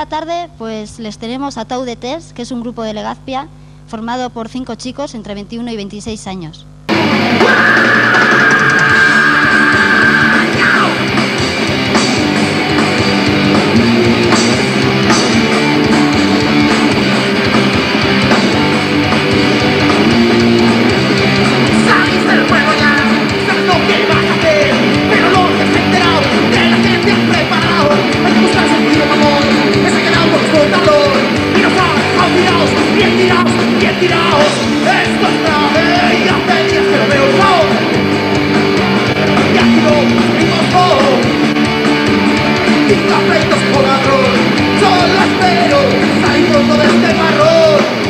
esta tarde pues les tenemos a Tau de Test, que es un grupo de Legazpia formado por 5 chicos entre 21 y 26 años. Bien tirados, esto es grave y hace días que lo veo solo. Y aquí no, vimos todo. Cinco pleitos por ladrón, solo espero salir pronto de este marrón.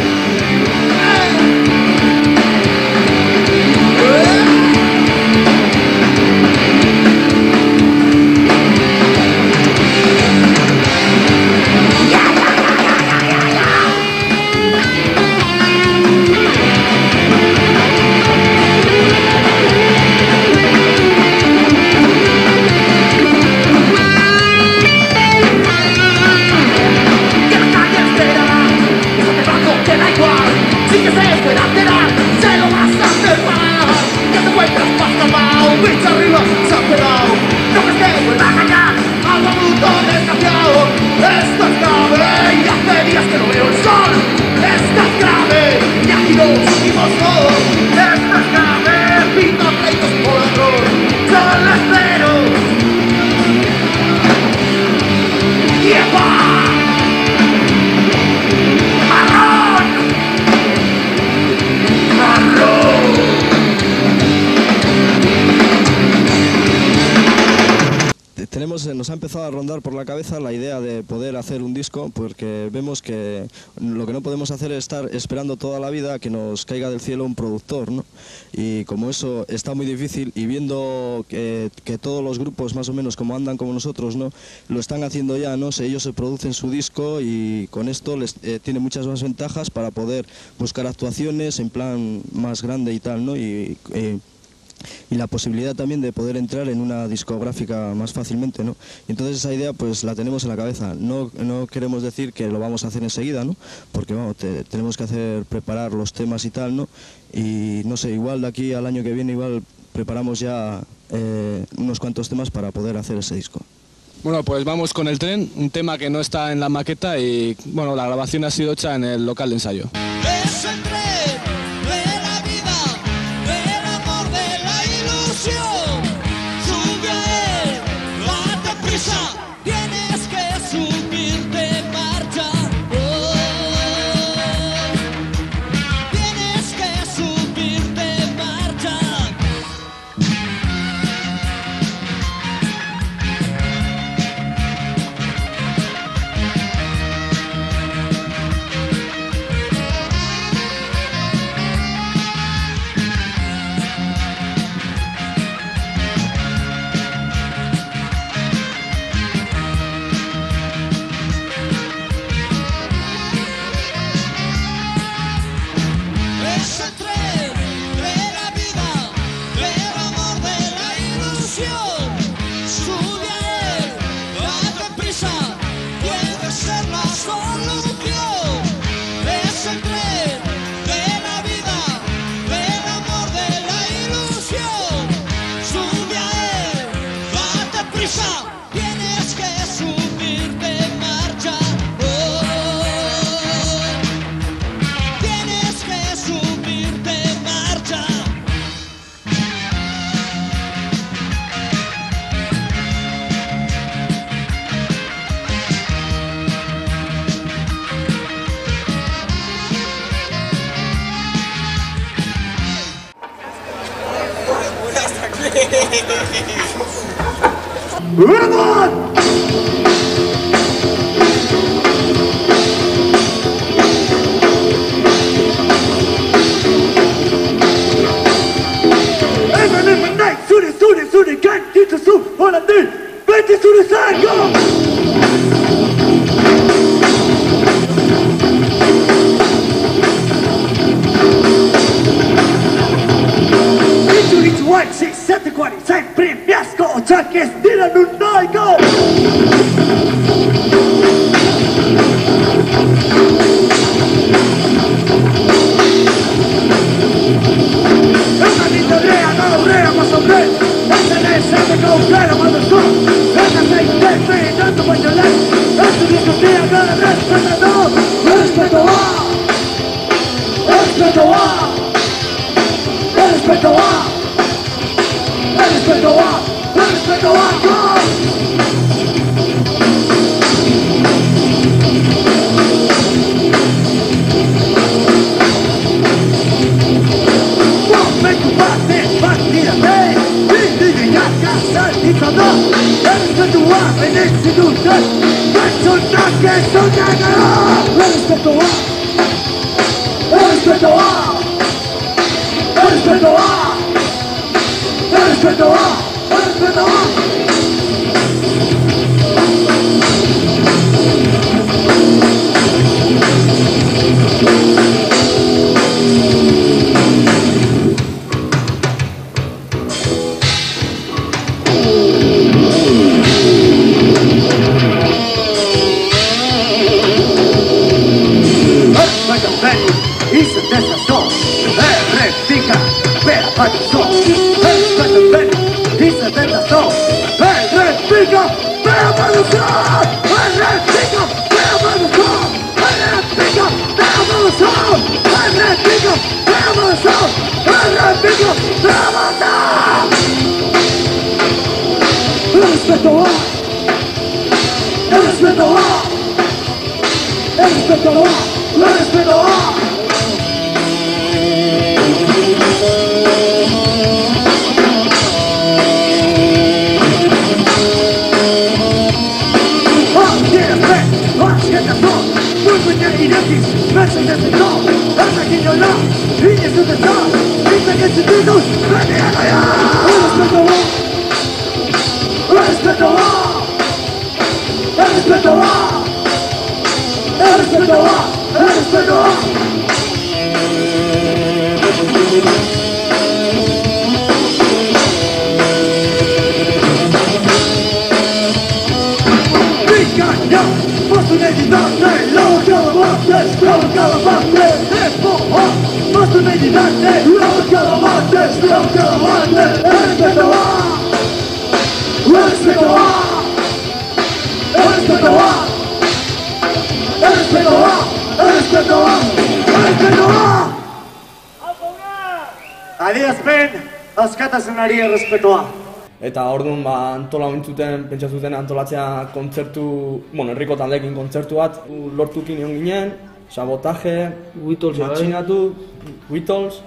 Nos ha empezado a rondar por la cabeza la idea de poder hacer un disco, porque vemos que lo que no podemos hacer es estar esperando toda la vida a que nos caiga del cielo un productor, ¿no? Y como eso está muy difícil, y viendo que todos los grupos más o menos como andan como nosotros, ¿no?, lo están haciendo ya, ¿no? Ellos se producen su disco y con esto les tiene muchas más ventajas para poder buscar actuaciones en plan más grande y tal, ¿no? Y la posibilidad también de poder entrar en una discográfica más fácilmente, ¿no? Y entonces esa idea pues la tenemos en la cabeza. No queremos decir que lo vamos a hacer enseguida, ¿no? Porque vamos, tenemos que preparar los temas y tal, ¿no? Y no sé, igual de aquí al año que viene igual preparamos ya unos cuantos temas para poder hacer ese disco. Bueno, pues vamos con El Tren, un tema que no está en la maqueta y bueno, la grabación ha sido hecha en el local de ensayo. Es el tren de la vida, del amor, de la ilusión. Sube a él, date prisa, tienes que subirte marcha. Oh, tienes que subirte marcha. Es el tren de la vida, del amor, de la ilusión. Sube a él, date prisa, puede ser la solución. Es el tren de la vida, del amor, de la ilusión. Sube a él, date prisa, tienes que subirte en marcha. Tienes que subirte en marcha. Sempre mi ascolta che stilano un noico. respeto va, el respeto va. Y se desató, repica, pera patizó. El respeto ven y se desató, repica, pera patizó. El repica, pera patizó. El repica, pera patizó. El repica, pera patizó. El repica, pera patizó. El respeto va, el respeto va, el respeto va, el respeto va. Mensen het in dag, en dan ging je na. Hier is het dag, ik ben het te doen. Ben je er ja? Respeto va, respeto va, respeto va, respeto va. Picanha, posso meditar-te, logo calamates, logo calamates, posso meditar-te, logo calamates, logo calamates, respeto va, respeto va, respeto va, respeto va, respeto va, respeto va. Adierazpen, askatasunari errespetoa. Eta orduan pentsa zuten antolatzea kontzertu, herriko taldeekin kontzertu bat lortukin egon ginen, sabotaje, matxinatu, Beatles.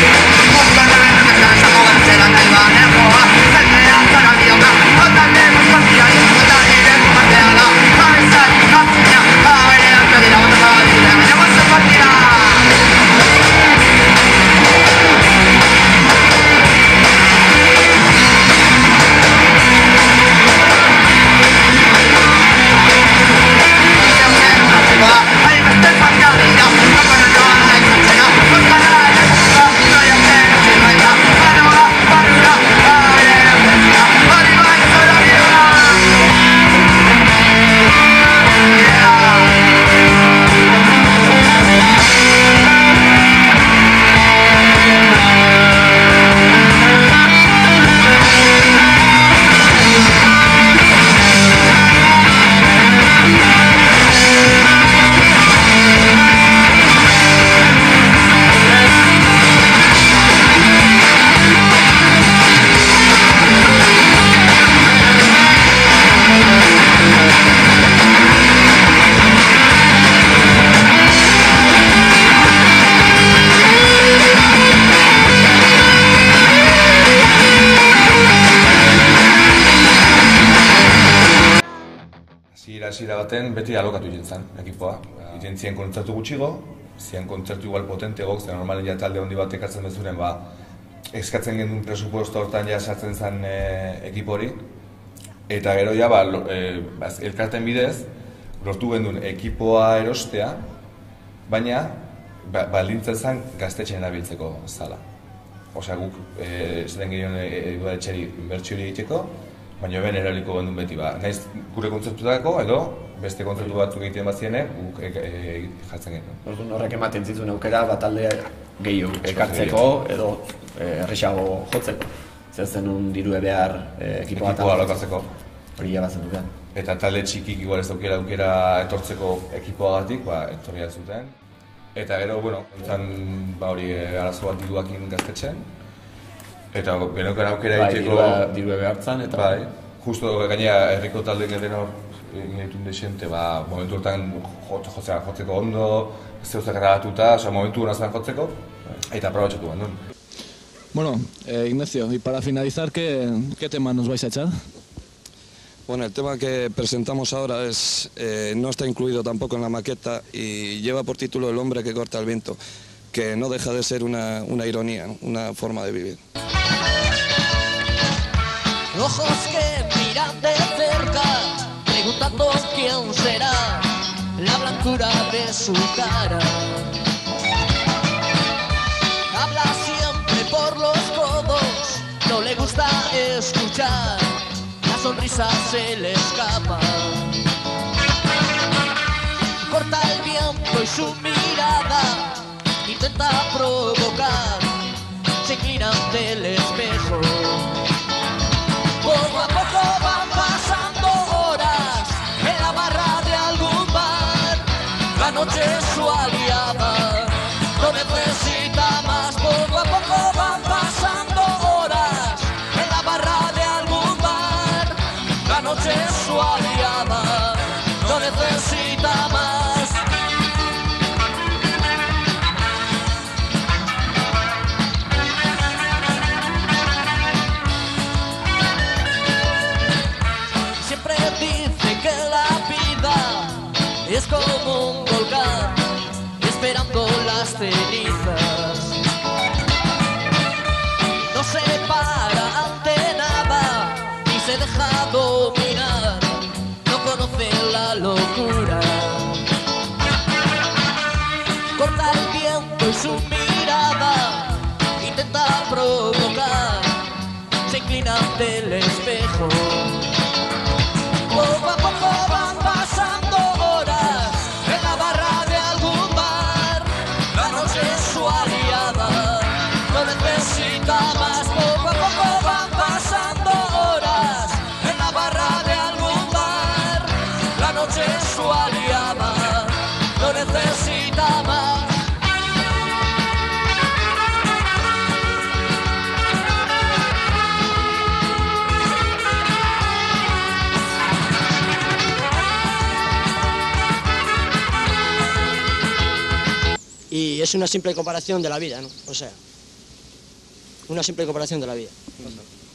Hasiera baten beti alokatu zen ekipoa. Iten zien kontzertu gutxigo, zien kontzertu igual potentegok, zen normalen ja talde handi bat ekartzen bezuren, eskatzen gendun presupuesto hortan ja sartzen zen ekipo hori. Eta gero ja, elkarten bidez, lortu gendun ekipoa erostea, baina baldintza zen gaztetxeen erabiltzeko zala. Osea, guk zaten gehien udaletxeri inbertsio hori egiteko, baina ben erabiliko gendun beti, naiz gure kontzertutako edo beste kontzertu batzuk egiten baziene, guk jartzen genuen. Orduan horrek ematen zizun aukera talde gehiago ekartzeko edo errexago jotzeko. Zer zenun dirue behar ekipoa alokatzeko. Hori jabazen duten. Eta talde txikik igual ez daukera aukera etortzeko ekipoagatik, etorria zuten. Eta gero, hori arazo bat diruakin gaztetzen. Eta geneukan aukera egiteko... Dirue behartzen eta... Bai, justo gainera herriko talde geren hor egin desente, momentu hortan jotzeko ondo, zeuzak grabatuta, momentu honazan jotzeko, eta aprobatxatu bandun. Bueno, Ignacio, y para finalizar, ¿qué tema nos vais a echar? Bueno, el tema que presentamos ahora no está incluido tampoco en la maqueta y lleva por título El hombre que corta el viento, que no deja de ser una ironía, una forma de vivir. ojos que miran de cerca, preguntando quién será, la blancura de su cara. Habla siempre por los codos, no le gusta escuchar, la sonrisa se le escapa. Corta el viento y su mirada intenta provocar, se inclina ante el espejo. Poco a poco van pasando horas en la barra de algún bar, la noche es su aliada, no necesita más. Poco a poco van pasando horas en la barra de algún bar, la noche es su aliada, no necesita más. Siempre dice que la vida es como un volcán esperando las cenizas. No se para ante nada ni se deja dominar, no conoce la locura. Corta el viento y su mirada intenta provocar, se inclina ante el espejo. Poco a poco van pasando horas en la barra de algún bar, la noche es su aliada, no necesita más. Poco a poco van pasando horas en la barra de algún bar, la noche es su aliada, no necesita más. Y es una simple comparación de la vida, ¿no? O sea, una simple comparación de la vida.